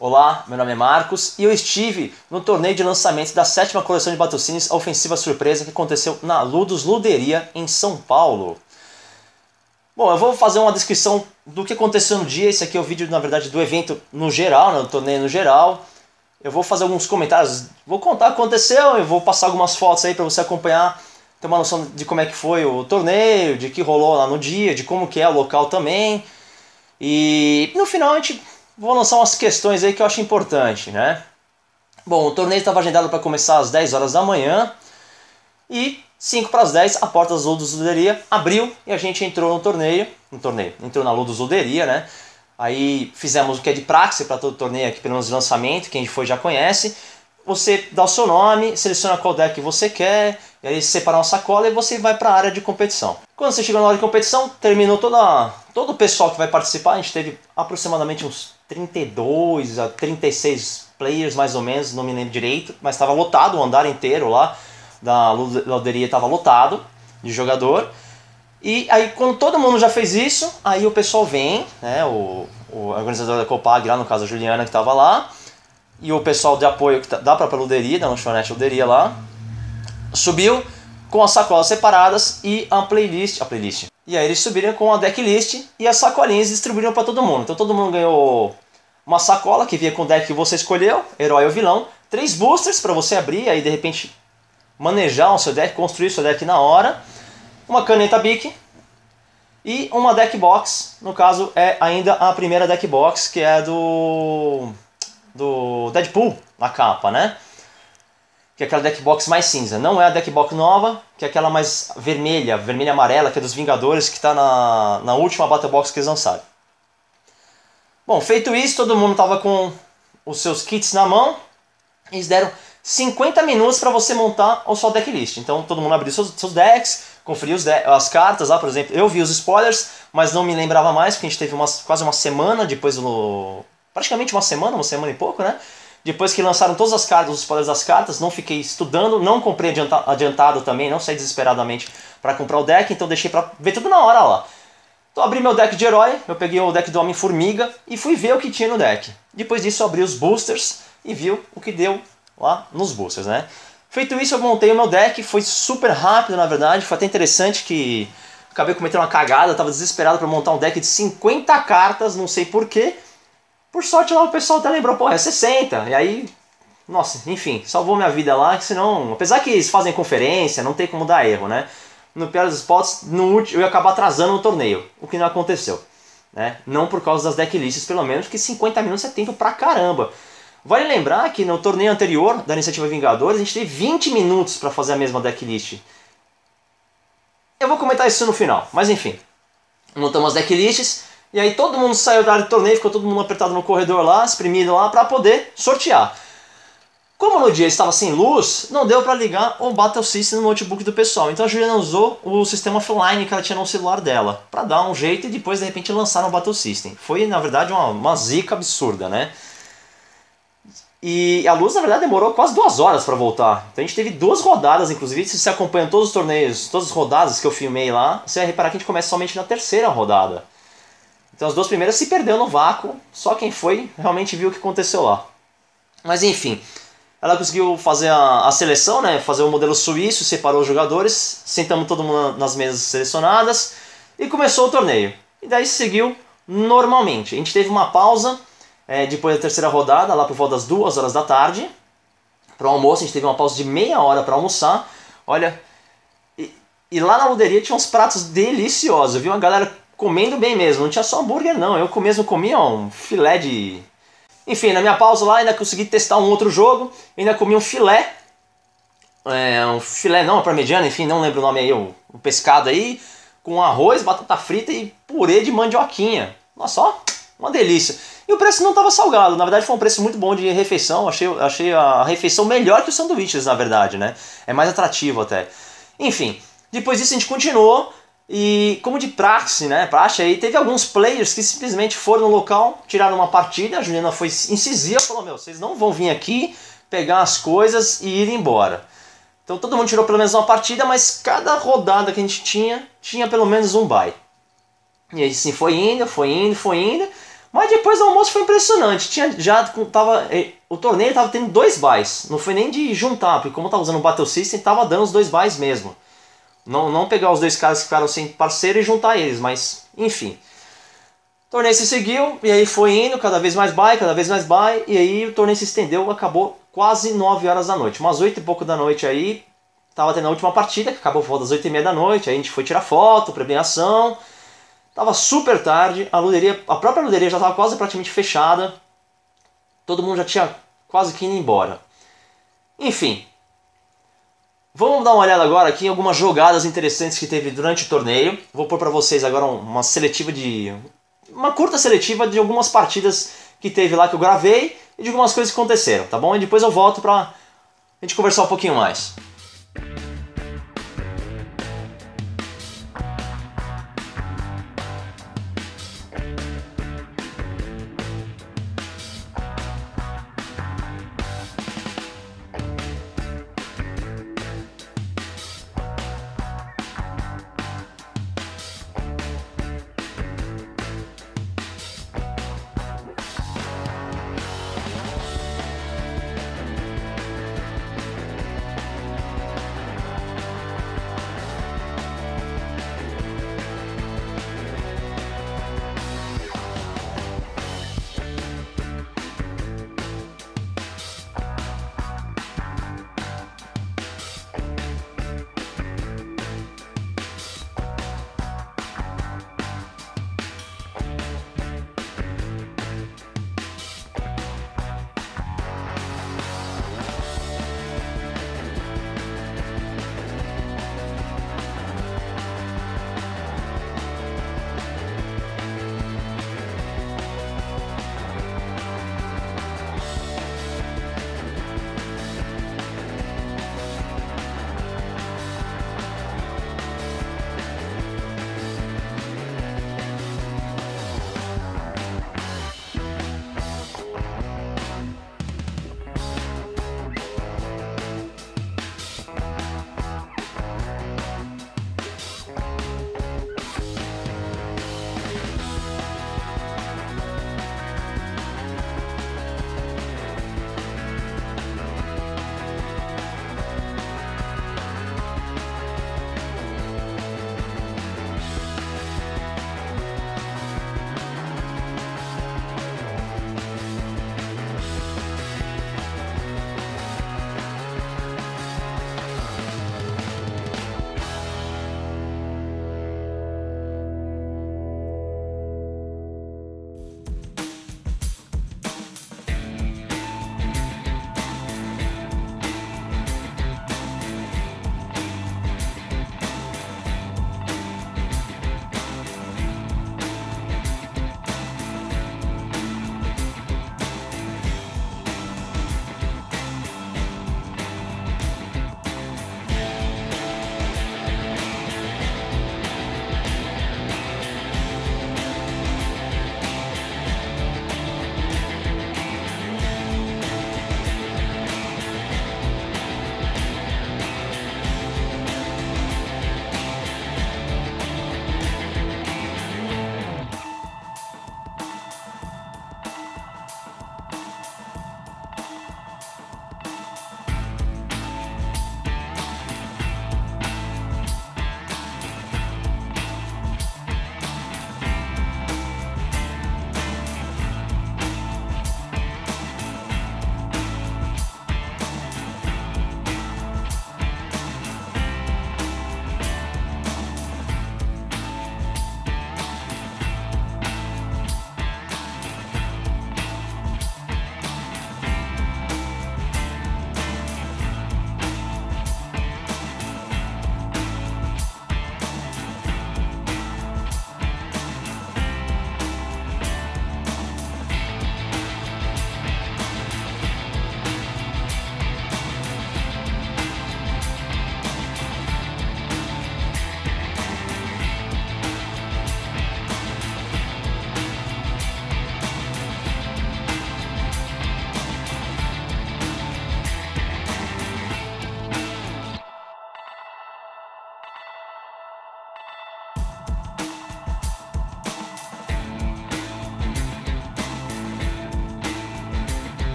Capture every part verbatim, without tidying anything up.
Olá, meu nome é Marcos e eu estive no torneio de lançamento da sétima coleção de patrocínios, a Ofensiva Surpresa, que aconteceu na Ludus Luderia, em São Paulo. Bom, eu vou fazer uma descrição do que aconteceu no dia. Esse aqui é o vídeo, na verdade, do evento no geral, né, do torneio no geral. Eu vou fazer alguns comentários, vou contar o que aconteceu, eu vou passar algumas fotos aí para você acompanhar, ter uma noção de como é que foi o torneio, de que rolou lá no dia, de como que é o local também. E no final a gente vou lançar umas questões aí que eu acho importante, né? Bom, o torneio estava agendado para começar às dez horas da manhã e cinco para as dez a porta da Ludus Luderia abriu e a gente entrou no torneio, no torneio, entrou na Ludus Luderia, né? Aí fizemos o que é de praxe para todo torneio aqui, pelo menos de lançamento, quem foi já conhece. Você dá o seu nome, seleciona qual deck você quer, e aí separa uma sacola e você vai para a área de competição. Quando você chegou na hora de competição, terminou toda, todo o pessoal que vai participar. A gente teve aproximadamente uns trinta e dois a trinta e seis players, mais ou menos, não me lembro direito, mas estava lotado, o andar inteiro lá da luderia estava lotado de jogador. E aí quando todo mundo já fez isso, aí o pessoal vem, né, o, o organizador da Copag, lá no caso a Juliana que estava lá, e o pessoal de apoio que da própria luderia, da lanchonete luderia lá, subiu com as sacolas separadas e a playlist, a playlist. E aí eles subiram com a decklist e as sacolinhas distribuíram para todo mundo. Então todo mundo ganhou uma sacola que vinha com o deck que você escolheu, herói ou vilão, três boosters para você abrir, aí de repente manejar o seu deck, construir o seu deck na hora, uma caneta Bic e uma deck box. No caso é ainda a primeira deck box, que é do do Deadpool na capa, né? Que é aquela deck box mais cinza. Não é a deck box nova, que é aquela mais vermelha, vermelha amarela, que é dos Vingadores, que está na, na última Battle Box que eles lançaram. Bom, feito isso, todo mundo estava com os seus kits na mão. Eles deram cinquenta minutos para você montar a sua decklist. Então todo mundo abriu seus, seus decks, conferiu os de as cartas lá, por exemplo. Eu vi os spoilers, mas não me lembrava mais, porque a gente teve uma, quase uma semana depois do... praticamente uma semana, uma semana e pouco, né? Depois que lançaram todas as cartas, os spoilers das cartas, não fiquei estudando, não comprei adianta, adiantado também, não saí desesperadamente para comprar o deck, então deixei para ver tudo na hora lá. Então abri meu deck de herói, eu peguei o deck do Homem-Formiga e fui ver o que tinha no deck. Depois disso eu abri os boosters e vi o que deu lá nos boosters, né? Feito isso eu montei o meu deck, foi super rápido na verdade, foi até interessante que acabei cometendo uma cagada, eu estava desesperado para montar um deck de cinquenta cartas, não sei porquê. Por sorte lá o pessoal até lembrou, pô, é sessenta, e aí, nossa, enfim, salvou minha vida lá, que senão, apesar que eles fazem conferência, não tem como dar erro, né? No pior dos spots, no último, eu ia acabar atrasando o torneio, o que não aconteceu, né? Não por causa das decklists, pelo menos, porque cinquenta minutos é tempo pra caramba. Vale lembrar que no torneio anterior, da Iniciativa Vingadores, a gente teve vinte minutos pra fazer a mesma decklist. Eu vou comentar isso no final, mas enfim, montamos as decklists. E aí todo mundo saiu da área do torneio, ficou todo mundo apertado no corredor lá, espremido lá, para poder sortear. Como no dia estava sem luz, não deu para ligar o Battle System no notebook do pessoal. Então a Juliana usou o sistema offline que ela tinha no celular dela, para dar um jeito e depois de repente lançar no Battle System. Foi na verdade uma, uma zica absurda, né? E a luz na verdade demorou quase duas horas para voltar. Então a gente teve duas rodadas, inclusive se você acompanha todos os torneios, todas as rodadas que eu filmei lá, você vai reparar que a gente começa somente na terceira rodada. Então as duas primeiras se perdeu no vácuo, só quem foi realmente viu o que aconteceu lá. Mas enfim, ela conseguiu fazer a, a seleção, né, fazer o modelo suíço, separou os jogadores, sentamos todo mundo nas mesas selecionadas e começou o torneio. E daí seguiu normalmente. A gente teve uma pausa é, depois da terceira rodada, lá por volta das duas horas da tarde, para o almoço. A gente teve uma pausa de meia hora para almoçar. Olha, e, e lá na luderia tinha uns pratos deliciosos, viu? A galera comendo bem mesmo, não tinha só hambúrguer não, eu mesmo comia um filé de... Enfim, na minha pausa lá ainda consegui testar um outro jogo, ainda comi um filé, é, um filé não, parmegiana, enfim, não lembro o nome aí, o, o pescado aí, com arroz, batata frita e purê de mandioquinha. Nossa, ó, uma delícia. E o preço não estava salgado, na verdade foi um preço muito bom de refeição, achei, achei a refeição melhor que os sanduíches, na verdade, né? É mais atrativo até. Enfim, depois disso a gente continuou. E como de praxe, né, praxe aí, teve alguns players que simplesmente foram no local, tiraram uma partida, a Juliana foi incisiva e falou, meu, vocês não vão vir aqui pegar as coisas e ir embora. Então todo mundo tirou pelo menos uma partida, mas cada rodada que a gente tinha, tinha pelo menos um bye. E aí assim foi indo, foi indo, foi indo, Mas depois do almoço foi impressionante. Tinha já tava, o torneio tava tendo dois buys. Não foi nem de juntar, porque como eu tava usando o Battle System, tava dando os dois buys mesmo. Não, não pegar os dois caras que ficaram sem parceiro e juntar eles, mas enfim. O torneio se seguiu, e aí foi indo, cada vez mais buy, cada vez mais buy, e aí o torneio se estendeu, acabou quase nove horas da noite. Umas oito e pouco da noite aí, tava tendo a última partida, que acabou por volta das oito e meia da noite, aí a gente foi tirar foto, premiação. Tava super tarde, a luderia, a própria luderia já estava quase praticamente fechada. Todo mundo já tinha quase que ido embora. Enfim. Vamos dar uma olhada agora aqui em algumas jogadas interessantes que teve durante o torneio. Vou pôr para vocês agora uma seletiva de... uma curta seletiva de algumas partidas que teve lá que eu gravei e de algumas coisas que aconteceram, tá bom? E depois eu volto pra a gente conversar um pouquinho mais.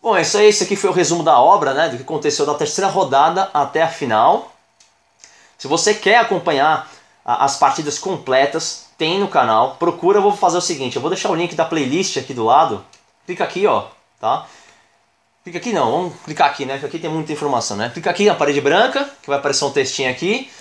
Bom, é isso aí, esse aqui foi o resumo da obra, né, do que aconteceu da terceira rodada até a final. Se você quer acompanhar a, as partidas completas, tem no canal. Procura, eu vou fazer o seguinte, eu vou deixar o link da playlist aqui do lado. Clica aqui, ó, tá? Clica aqui não, vamos clicar aqui, né, porque aqui tem muita informação, né? Clica aqui na parede branca, que vai aparecer um textinho aqui.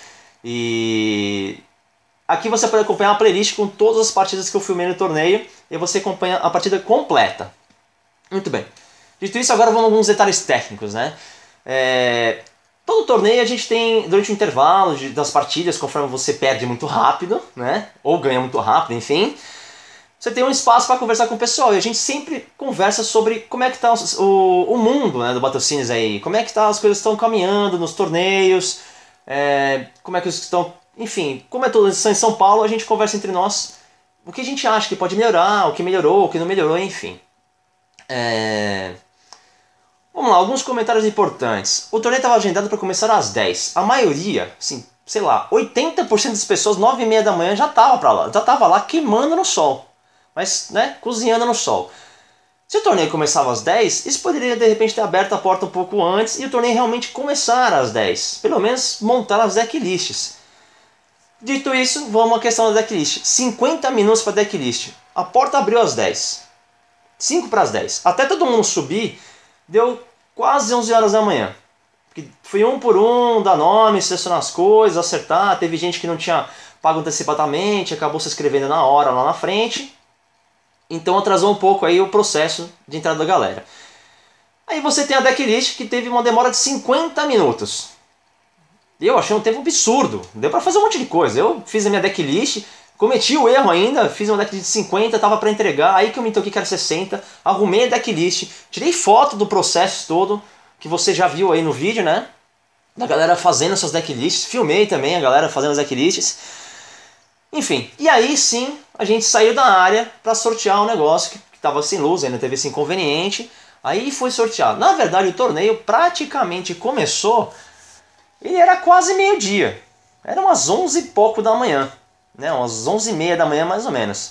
E aqui você pode acompanhar a playlist com todas as partidas que eu filmei no torneio. E você acompanha a partida completa. Muito bem. Dito isso, agora vamos a alguns detalhes técnicos, né? É... Todo torneio a gente tem, durante o intervalo de, das partidas, conforme você perde muito rápido, né? Ou ganha muito rápido, enfim. Você tem um espaço para conversar com o pessoal. E a gente sempre conversa sobre como é que está o, o mundo, né, do Battlecines aí. Como é que tá, as coisas estão caminhando nos torneios. É, como é que estão... Enfim, como é tudo em São Paulo, a gente conversa entre nós o que a gente acha que pode melhorar, o que melhorou, o que não melhorou, enfim. É... Vamos lá, alguns comentários importantes. O torneio estava agendado para começar às dez. A maioria, assim, sei lá, oitenta por cento das pessoas, nove e meia da manhã, já estava para lá, já estava lá queimando no sol. Mas, né, cozinhando no sol. Se o torneio começava às dez, isso poderia de repente ter aberto a porta um pouco antes e o torneio realmente começar às dez. Pelo menos montar as decklists. Dito isso, vamos à questão da decklist. cinquenta minutos para decklist. A porta abriu às dez. cinco para as dez. Até todo mundo subir, deu quase onze horas da manhã. Fui um por um, dar nome, selecionar as coisas, acertar. Teve gente que não tinha pago antecipadamente, acabou se inscrevendo na hora lá na frente. Então atrasou um pouco aí o processo de entrada da galera. Aí você tem a decklist que teve uma demora de cinquenta minutos. Eu achei um tempo absurdo. Deu pra fazer um monte de coisa. Eu fiz a minha decklist, cometi o erro ainda, fiz uma decklist de cinquenta, tava pra entregar, aí que eu me toquei que era sessenta, arrumei a decklist, tirei foto do processo todo, que você já viu aí no vídeo, né? Da galera fazendo suas decklists, filmei também a galera fazendo as decklists. Enfim, e aí sim a gente saiu da área pra sortear um negócio que, que tava sem luz, ainda teve esse inconveniente. Aí foi sorteado. Na verdade o torneio praticamente começou... Ele era quase meio-dia, era umas onze e pouco da manhã, né? Umas onze e meia da manhã mais ou menos.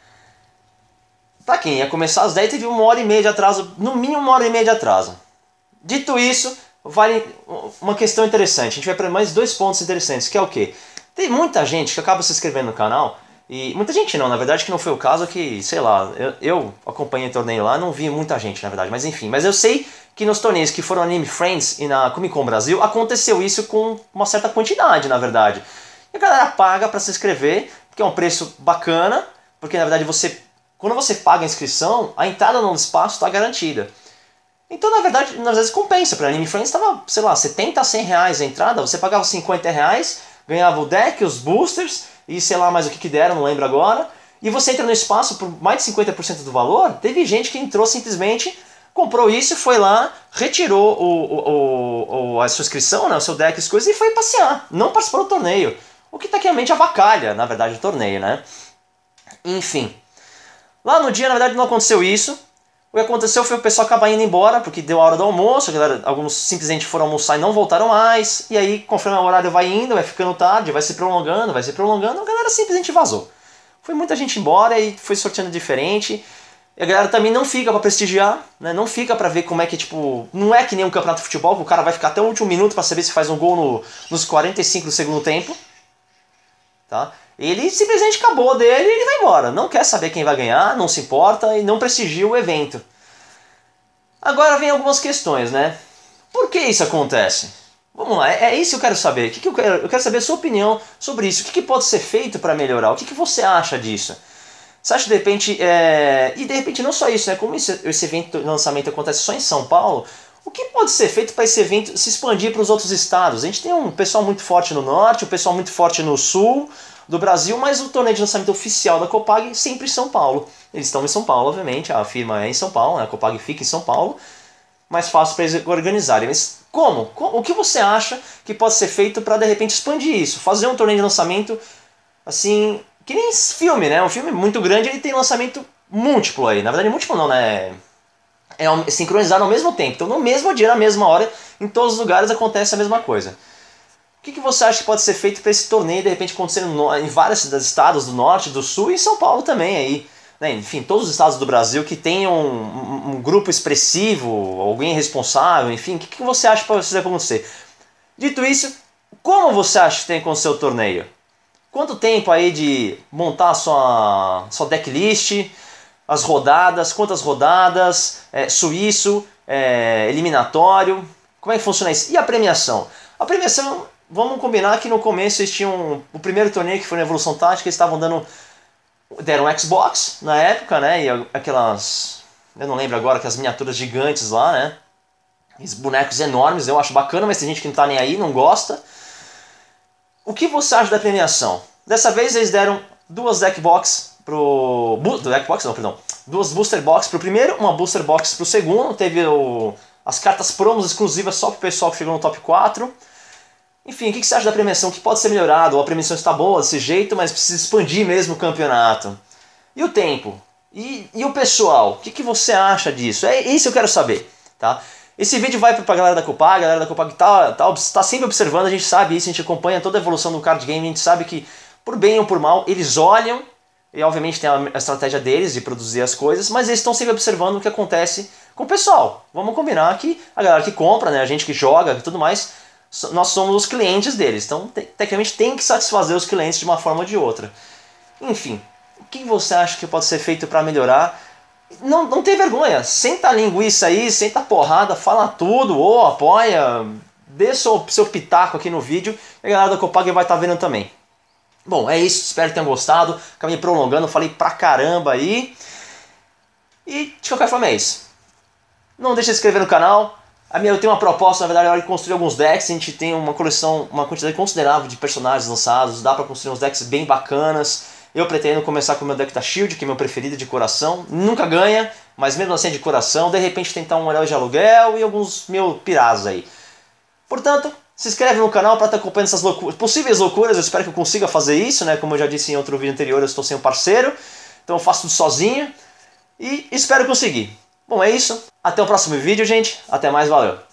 Pra quem ia começar às dez, teve uma hora e meia de atraso, no mínimo uma hora e meia de atraso. Dito isso, vale uma questão interessante, a gente vai para mais dois pontos interessantes, que é o quê? Tem muita gente que acaba se inscrevendo no canal, e muita gente não, na verdade que não foi o caso, que, sei lá, eu, eu acompanhei o torneio lá, não vi muita gente na verdade, mas enfim, mas eu sei que nos torneios que foram Anime Friends e na Comic Con Brasil, aconteceu isso com uma certa quantidade, na verdade. E a galera paga para se inscrever, porque é um preço bacana, porque na verdade você, quando você paga a inscrição, a entrada no espaço está garantida. Então na verdade, às vezes compensa, para Anime Friends estava, sei lá, setenta a cem reais a entrada, você pagava cinquenta reais, ganhava o deck, os boosters, e sei lá mais o que que deram, não lembro agora, e você entra no espaço por mais de cinquenta por cento do valor. Teve gente que entrou simplesmente... Comprou isso, foi lá, retirou o, o, o, a sua inscrição, né, o seu deck, as coisas, e foi passear. Não participou do torneio. O que tecnicamente avacalha, na verdade, o torneio, né? Enfim. Lá no dia, na verdade, não aconteceu isso. O que aconteceu foi o pessoal acabar indo embora, porque deu a hora do almoço, a galera, alguns simplesmente foram almoçar e não voltaram mais. E aí, conforme o horário vai indo, vai ficando tarde, vai se prolongando, vai se prolongando, a galera simplesmente vazou. Foi muita gente embora e foi sorteando diferente. E a galera também não fica pra prestigiar, né? Não fica pra ver como é que, tipo... Não é que nem um campeonato de futebol, que o cara vai ficar até o último minuto pra saber se faz um gol no, nos quarenta e cinco do segundo tempo. Tá? Ele simplesmente acabou dele e ele vai embora. Não quer saber quem vai ganhar, não se importa e não prestigia o evento. Agora vem algumas questões, né? Por que isso acontece? Vamos lá, é, é isso que eu quero saber. O que que eu, quero? Eu quero saber a sua opinião sobre isso. O que, que pode ser feito pra melhorar? O que, que você acha disso? Você acha que de repente, é... e de repente não só isso, né? Como esse, esse evento de lançamento acontece só em São Paulo, o que pode ser feito para esse evento se expandir para os outros estados? A gente tem um pessoal muito forte no norte, um pessoal muito forte no sul do Brasil, mas o torneio de lançamento oficial da Copag sempre em São Paulo. Eles estão em São Paulo, obviamente, a firma é em São Paulo, né? A Copag fica em São Paulo, mais fácil para eles organizarem. Mas como? O que você acha que pode ser feito para de repente expandir isso? Fazer um torneio de lançamento assim... Que nem esse filme, né? Um filme muito grande, ele tem lançamento múltiplo aí. Na verdade, múltiplo não, né? É sincronizado ao mesmo tempo. Então, no mesmo dia, na mesma hora, em todos os lugares acontece a mesma coisa. O que, que você acha que pode ser feito para esse torneio, de repente, acontecer em vários estados do norte, do sul e em São Paulo também aí? né, enfim, todos os estados do Brasil que tenham um, um, um grupo expressivo, alguém responsável, enfim, o que, que você acha que pode acontecer? Dito isso, como você acha que tem que acontecer o torneio? Quanto tempo aí de montar a sua, sua decklist, as rodadas, quantas rodadas, é, suíço, é, eliminatório, como é que funciona isso? E a premiação? A premiação, vamos combinar que no começo eles tinham o primeiro torneio que foi na Evolução Tática, eles estavam dando, deram um Xbox na época, né, e aquelas, eu não lembro agora, aquelas miniaturas gigantes lá, né, esses bonecos enormes, eu acho bacana, mas tem gente que não tá nem aí, não gosta. O que você acha da premiação? Dessa vez eles deram duas deck box pro... Deck box não, perdão. Duas booster box pro primeiro, uma booster box pro segundo. Teve o, as cartas promos exclusivas só pro pessoal que chegou no top quatro. Enfim, o que você acha da premiação? O que pode ser melhorado? Ou a premiação está boa desse jeito, mas precisa expandir mesmo o campeonato? E o tempo? E, e o pessoal? O que, que você acha disso? É isso que eu quero saber, tá? Esse vídeo vai para a galera da Copag, a galera da Copag está tá, tá sempre observando, a gente sabe isso, a gente acompanha toda a evolução do card game, a gente sabe que, por bem ou por mal, eles olham, e obviamente tem a, a estratégia deles de produzir as coisas, mas eles estão sempre observando o que acontece com o pessoal. Vamos combinar que a galera que compra, né, a gente que joga e tudo mais, nós somos os clientes deles, então te, tecnicamente tem que satisfazer os clientes de uma forma ou de outra. Enfim, o que você acha que pode ser feito para melhorar? Não, não tem vergonha, senta a linguiça aí, senta a porrada, fala tudo, ou apoia, dê seu, seu pitaco aqui no vídeo e a galera da Copag vai estar vendo também. Bom, é isso, espero que tenham gostado, acabei prolongando, falei pra caramba aí. E de qualquer forma é isso. Não deixe de se inscrever no canal, a minha, eu tenho uma proposta, na verdade, na hora de construir alguns decks, a gente tem uma coleção, uma quantidade considerável de personagens lançados, dá pra construir uns decks bem bacanas. Eu pretendo começar com o meu deck da Shield, que é meu preferido de coração. Nunca ganha, mas mesmo assim é de coração. De repente tentar um herói de aluguel e alguns mil pirazos aí. Portanto, se inscreve no canal para estar acompanhando essas loucuras, possíveis loucuras. Eu espero que eu consiga fazer isso, né? Como eu já disse em outro vídeo anterior, eu estou sem um parceiro. Então eu faço tudo sozinho. E espero conseguir. Bom, é isso. Até o próximo vídeo, gente. Até mais, valeu.